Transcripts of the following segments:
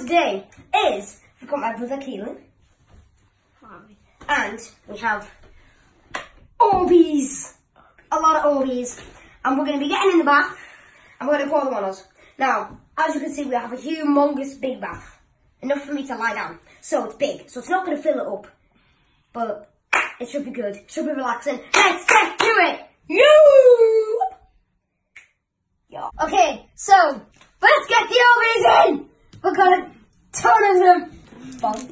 today is, we've got my brother Keelan. Hi. And we have Orbeez. A lot of Orbeez. And we're going to be getting in the bath. And we're going to pour them on us. Now, as you can see, we have a humongous big bath. Enough for me to lie down. So it's big. So it's not going to fill it up. But it should be good. It should be relaxing. Let's get to it. Yeah. Okay, so let's get the Orbeez in. We're going to ton of them. Oh my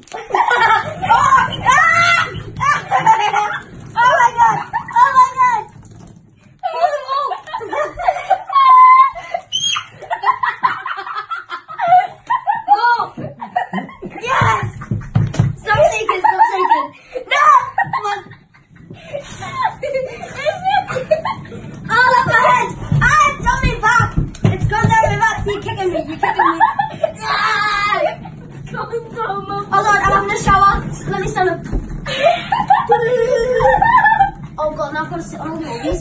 god! Oh my god! Oh! Yes! Stop shaking, stop shaking. No! Come on. All up my head! Ah, it's on my back! It's gone down my back. You're kicking me, you're kicking me. Hold on, I'm having a shower. Let me stand up. Oh god, now I've got to sit on the Orbeez.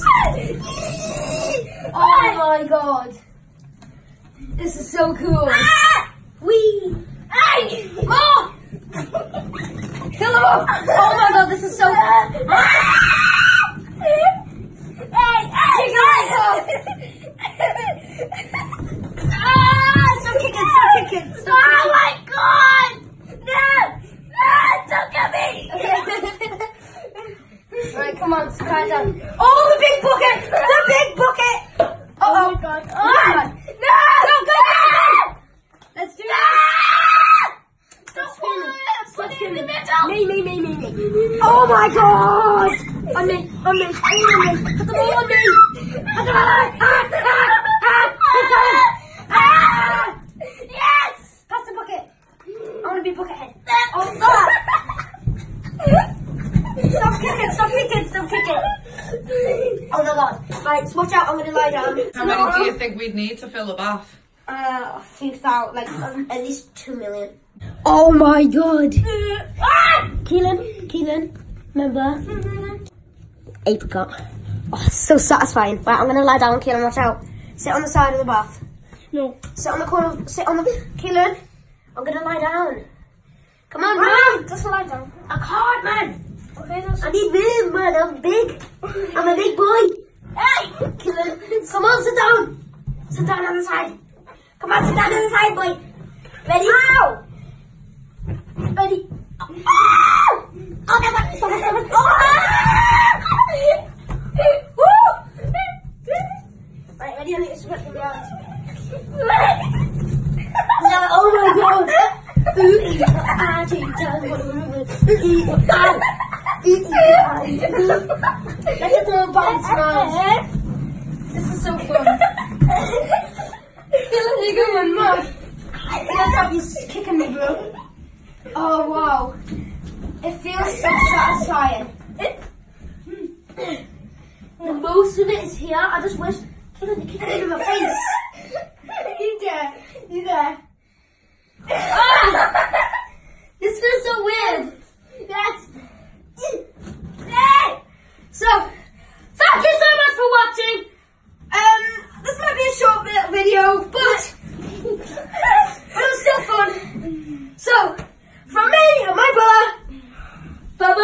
Oh my god. This is so cool. Wee! More! Fill them up! Oh my god, this is so cool. Stop kicking, stop kicking. Stop kicking. Oh my god! No! Don't get me! Alright, come on, quiet down. Oh, the big bucket! The big bucket! Oh my god. Oh my god. No! Don't go down! Let's do this! Stop screaming. Stop screaming. Me. Oh my god! On me. Put them all on me! Put them all on me! Yes! Pass the bucket. I want to be buckethead. Oh god! Stop kicking! Oh my god. Right, so watch out, I'm going to lie down. How many do you think we'd need to fill a bath? A few thousand, like at least 2 million. Oh my god. Keelan, remember? Apricot. Oh, it's so satisfying. Right, I'm going to lie down, Keelan, watch out. Sit on the side of the bath. No. Sit on the corner, Keelan, I'm going to lie down. Come on, man. Just lie down. I can't, man. Okay, I need room, man. I'm big. I'm a big boy. Hey, Keelan, come on, sit down. Sit down on the side. Come on, sit down on the side, boy. Ready? Ow! Ready? Oh, oh no, stop it. Oh! Right, ready? I need to sweat them down. Oh my god! Let's get the bounce around. This is so fun. Feel like you're going mad. That's how he's kicking me, bro. Oh wow. It feels so satisfying. The most of it is here. I just wish he didn't kick me in my face. You there. This feels so weird. Yes. So, thank you so much for watching. This might be a short video, but it was still fun. So, from me and my brother, bye.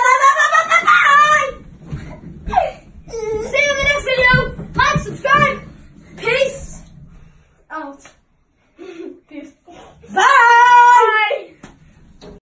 See you in the next video. Like, subscribe. Peace out. Peace.